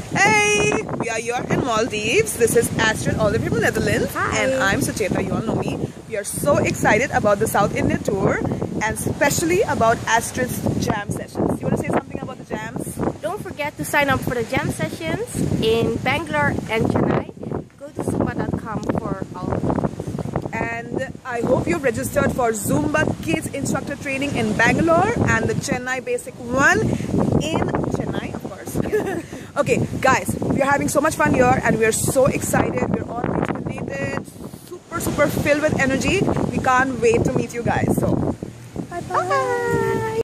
Hey, we are here in Maldives. This is Astrid, all the way from Netherlands. Hi. And I'm Sucheta, you all know me. We are so excited about the South India tour and especially about Astrid's jam sessions. You want to say something about the jams? Don't forget to sign up for the jam sessions in Bangalore and Chennai. Go to zumba.com for all of them. And I hope you've registered for Zumba Kids Instructor Training in Bangalore and the Chennai Basic one in Chennai, of course. Okay, guys, we are having so much fun here and we are so excited. We're all rejuvenated, super filled with energy. We can't wait to meet you guys. So, bye-bye.